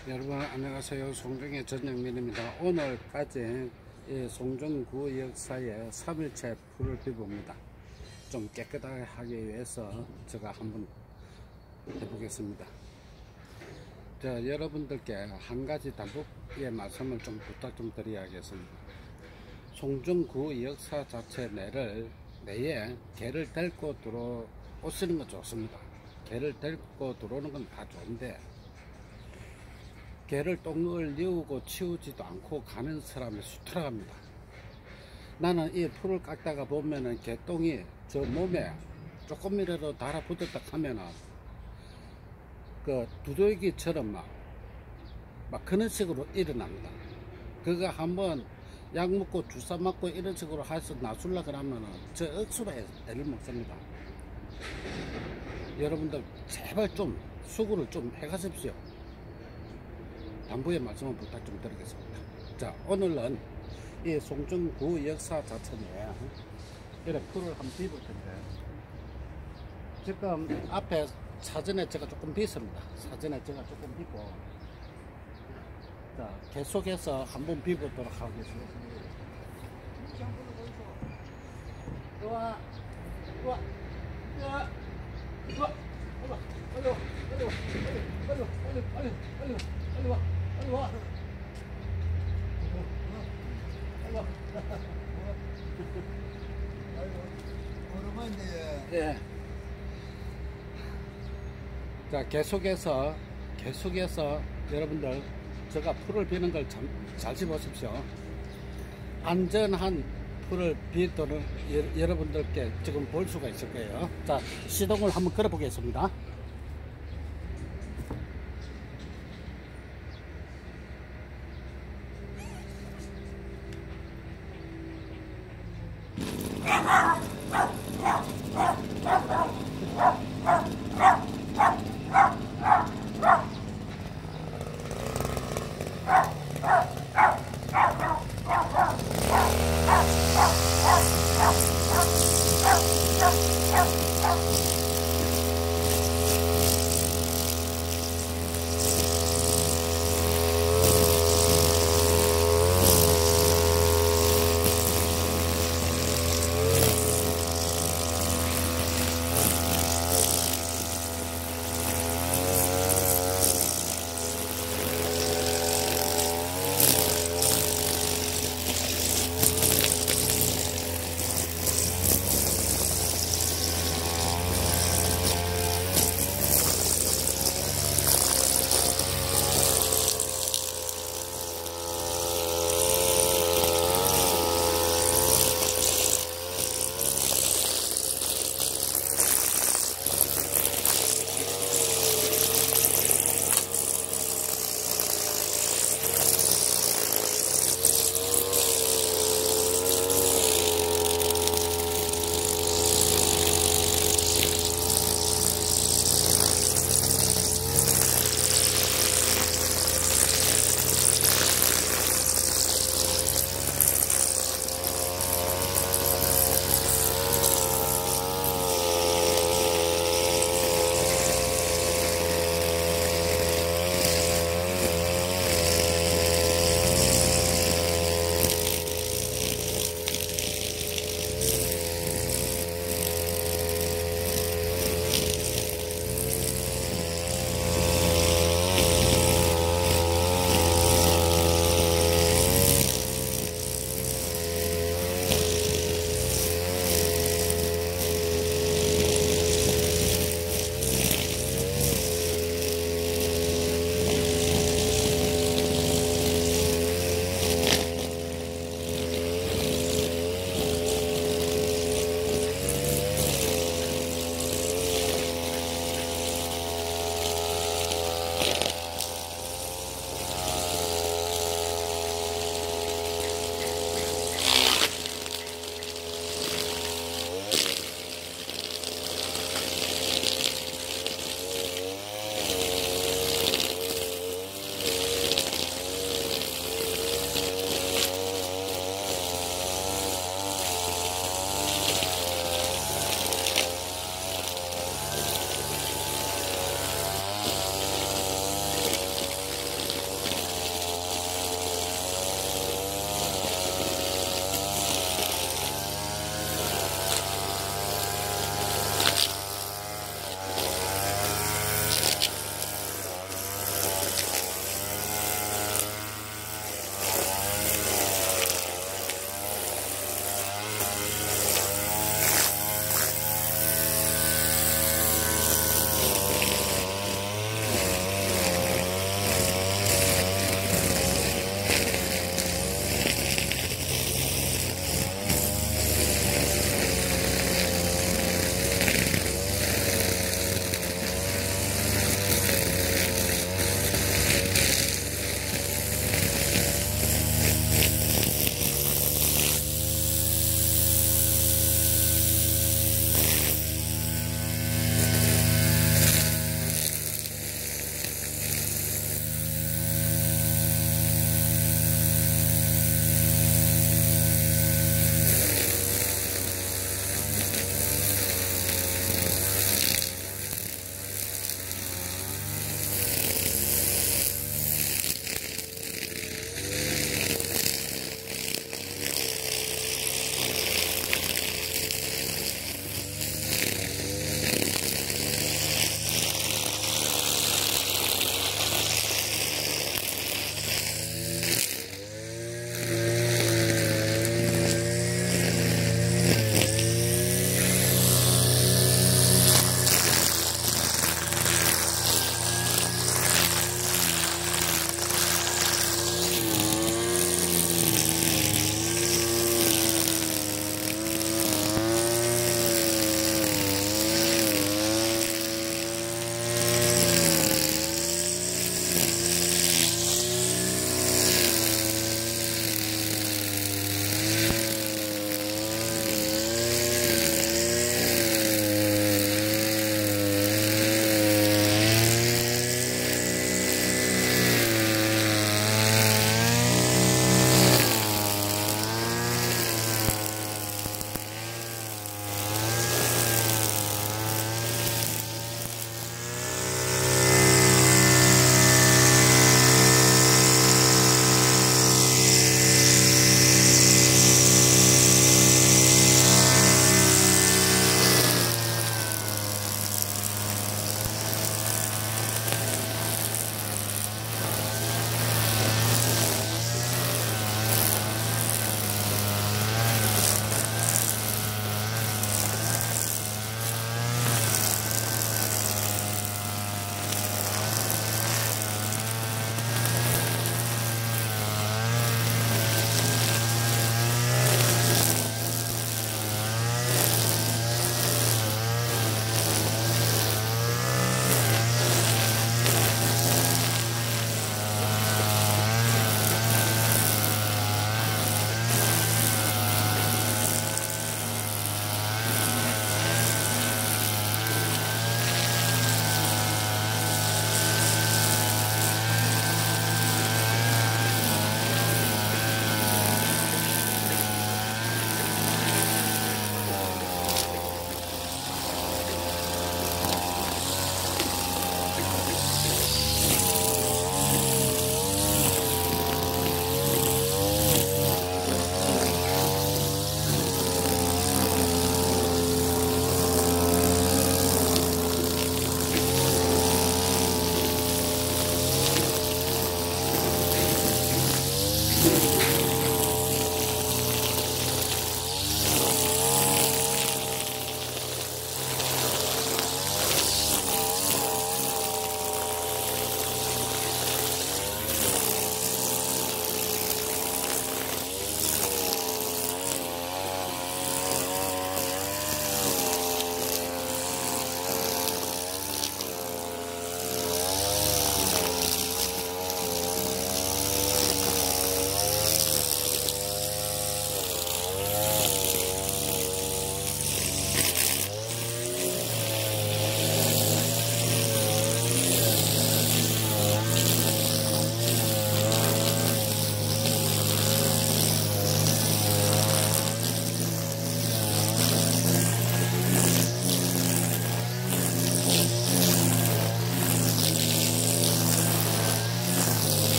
여러분 안녕하세요. 송정의 전영민입니다. 오늘까지 송정구 역사의 3일째 풀을 비봅니다. 좀 깨끗하게 하기 위해서 제가 한번 해보겠습니다. 여러분들께 한 가지 단독의 말씀을 좀 부탁 좀 드려야겠습니다. 송정구 역사 자체 내에 개를 데리고 들어오시는 건 좋습니다. 개를 데리고 들어오는 건 다 좋은데, 개를 똥을 뉘우고 치우지도 않고 가는 사람이 수두룩합니다. 나는 이 풀을 깎다가 보면은 개똥이 저 몸에 조금이라도 달아붙었다 하면은 그 두들기처럼 막 그런 식으로 일어납니다. 그거 한번 약 먹고 주사 맞고 이런 식으로 해서 놔줄라 그러면은 저 억수로 애를 먹습니다. 여러분들 제발 좀 수고를 좀 해가십시오. 당부의 말씀을 부탁 좀 드리겠습니다. 자, 오늘은 이 송정구 역사 자체 내에 이렇게 풀을 한번 비볼 텐데, 지금 앞에 사전에 제가 조금 비습니다. 사전에 제가 조금 비고, 자, 계속해서 한번 비보도록 하겠습니다. 우와, 우와, 우와, 우와, 빨리 와, 빨리 와, 빨리 와, 빨리 와, 빨리 와, 빨리 와. 빨리 와. 오랜만인데. 예. 자, 계속해서 여러분들 제가 풀을 비는 걸 잘 보십시오. 안전한 풀을 비도록 여러분들께 지금 볼 수가 있을 거예요. 자, 시동을 한번 걸어 보겠습니다.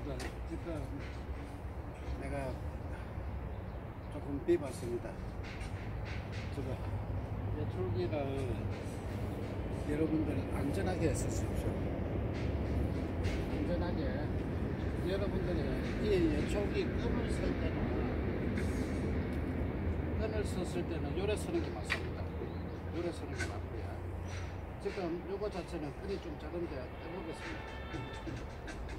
지금 내가 조금 비봤습니다. 저거 예초기를 여러분들 안전하게 쓰십시오. 안전하게. 여러분들이 이 예초기 끈을 썼을 때는 요래 쓰는 게 맞습니다. 요래 쓰는 게 맞고요. 지금 요거 자체는 끈이 좀 작은데 해보겠습니다.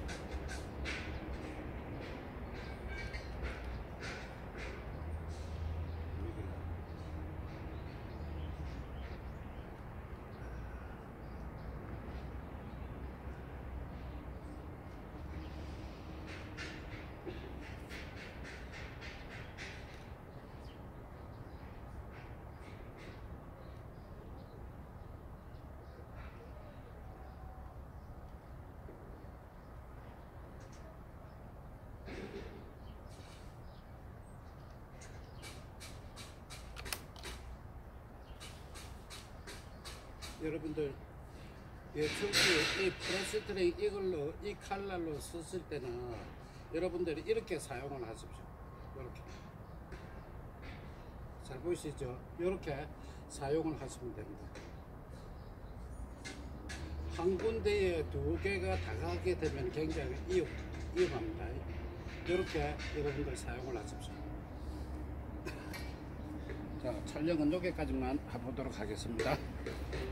여러분들 예초기 이 프레스트링 이걸로 이 칼날로 썼을 때는 여러분들이 이렇게 사용을 하십시오. 이렇게 잘 보이시죠? 이렇게 사용을 하시면 됩니다. 한 군데에 두 개가 다 가게 되면 굉장히 위험합니다. 이렇게 여러분들 사용을 하십시오. 자, 촬영은 여기까지만 해보도록 하겠습니다.